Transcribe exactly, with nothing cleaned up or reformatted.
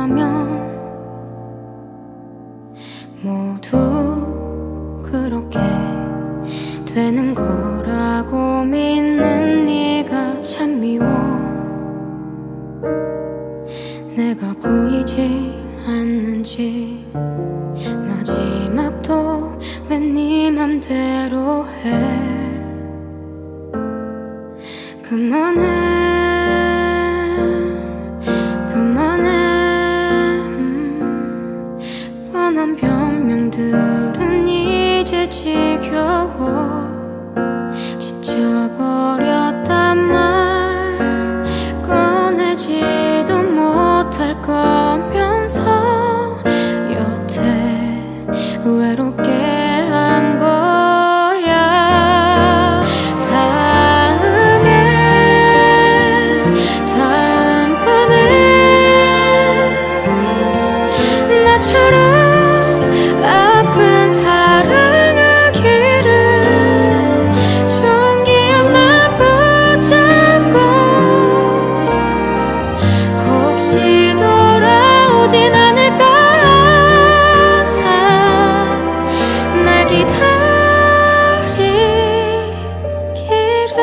거라면 모두 그렇게 되는 거라고 믿는 네가 참 미워. 내가 보이지 않는지 마지막도 왜 네 맘대로 해. 그만해 그만해. 음, 뻔한 변명들은 이제 지겨워. 지쳐버렸단 말 꺼내지도 못할 거면서 여태 외롭게 한 거야. 다음에 다음번에 나처럼 아픈 사랑하기를 좋은 기억만 붙잡고 혹시 돌아오진 않을까 항상 날 기다리기를.